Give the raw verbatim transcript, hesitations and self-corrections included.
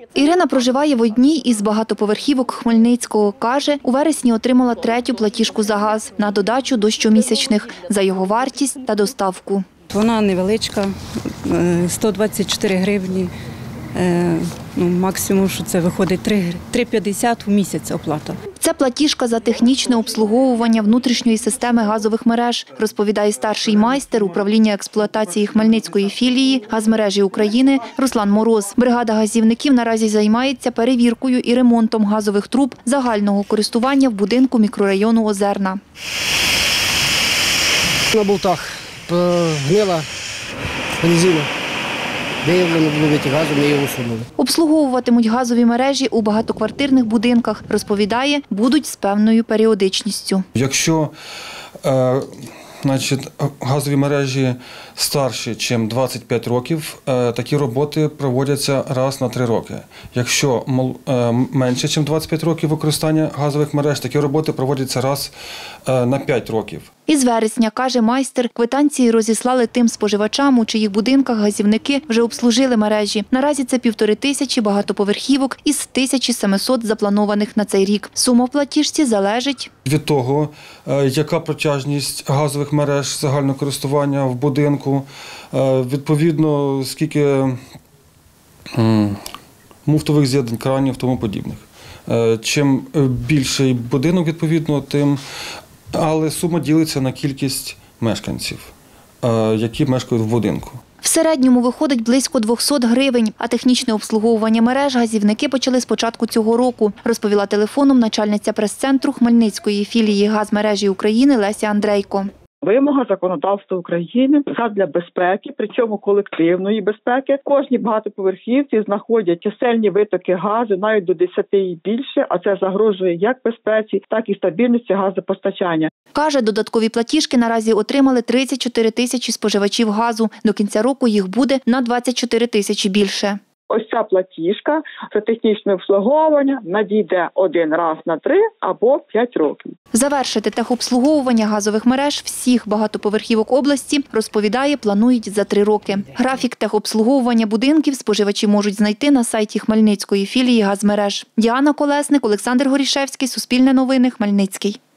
Ірина проживає в одній із багатоповерхівок Хмельницького. Каже, у вересні отримала третю платіжку за газ на додачу до щомісячних за його вартість та доставку. Вона невеличка, сто двадцять чотири гривні. Ну, максимум, що це виходить три п'ятдесят у місяць оплата. Це платіжка за технічне обслуговування внутрішньої системи газових мереж, розповідає старший майстер управління експлуатації Хмельницької філії «Газмережі України» Руслан Мороз. Бригада газівників наразі займається перевіркою і ремонтом газових труб загального користування в будинку мікрорайону Озерна. На болтах гнила резина. Виявлено було витік газу, ми його усунули. Обслуговуватимуть газові мережі у багатоквартирних будинках, розповідає, будуть з певною періодичністю. Якщо е, значить, газові мережі старші, ніж двадцять п'ять років, е, такі роботи проводяться раз на три роки. Якщо е, менше, ніж двадцять п'ять років використання газових мереж, такі роботи проводяться раз е, на п'ять років. Із вересня, каже майстер, квитанції розіслали тим споживачам, у чиїх будинках газівники вже обслужили мережі. Наразі це півтори тисячі багатоповерхівок із тисячі семисот запланованих на цей рік. Сума в платіжці залежить від того, яка протяжність газових мереж загального користування в будинку, відповідно, скільки муфтових з'єднань, кранів, тому подібних. Чим більший будинок, відповідно, тим але сума ділиться на кількість мешканців, які мешкають в будинку. В середньому виходить близько двохсот гривень, а технічне обслуговування мереж газівники почали з початку цього року, розповіла телефоном начальниця прес-центру Хмельницької філії «Газмережі України» Леся Андрейко. Вимога законодавства України задля безпеки, причому колективної безпеки. В кожній багатоповерхівці знаходять чисельні витоки газу, навіть до десяти і більше, а це загрожує як безпеці, так і стабільності газопостачання. Каже, додаткові платіжки наразі отримали тридцять чотири тисячі споживачів газу. До кінця року їх буде на двадцять чотири тисячі більше. Ось ця платіжка за технічне обслуговування надійде один раз на три або п'ять років. Завершити техобслуговування газових мереж всіх багатоповерхівок області, розповідає, планують за три роки. Графік техобслуговування будинків споживачі можуть знайти на сайті Хмельницької філії «Газмереж». Діана Колесник, Олександр Горішевський, Суспільне новини, Хмельницький.